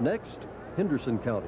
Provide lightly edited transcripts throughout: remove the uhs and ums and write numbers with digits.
Next, Henderson County.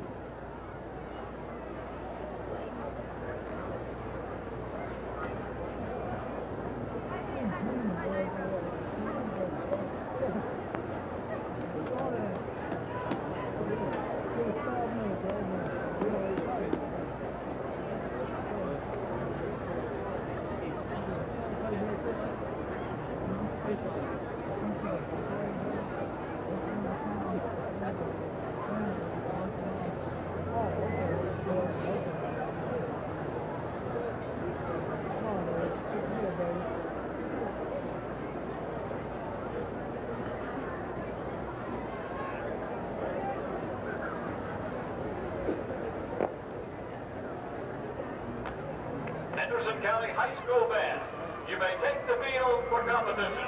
Henderson County High School Band, you may take the field for competition.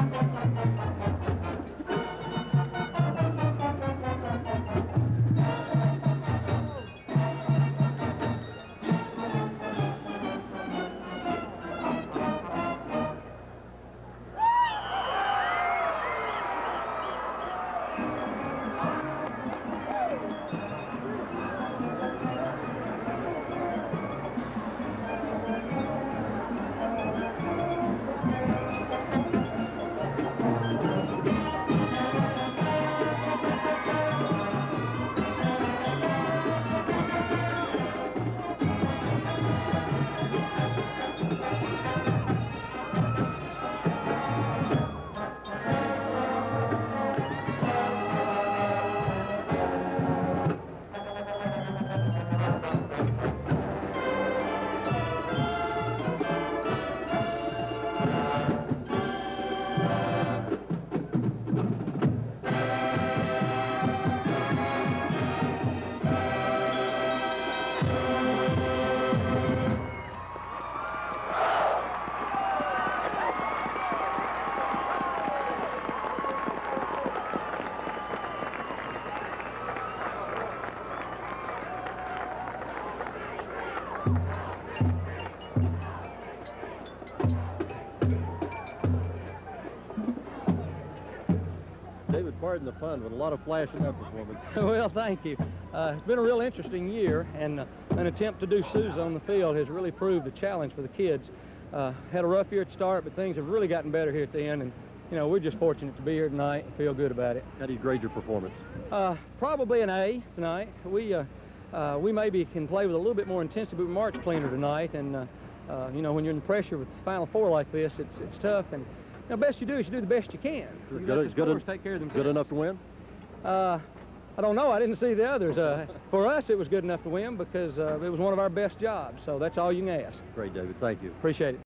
David, pardon the pun, but a lot of flashing up performance. Well, thank you. It's been a real interesting year, and an attempt to do Sousa on the field has really proved a challenge for the kids. Had a rough year at the start, but things have really gotten better here at the end, and you know, we're just fortunate to be here tonight and feel good about it. How do you grade your performance? Probably an A tonight. We maybe can play with a little bit more intensity, but we march cleaner tonight, and you know, when you're in pressure with the Final Four like this, it's tough, and you know, best you do is you do the best you can. You let the scores take care of themselves. Good enough to win? I don't know. I didn't see the others. For us, it was good enough to win because it was one of our best jobs. So that's all you can ask. Great, David. Thank you. Appreciate it.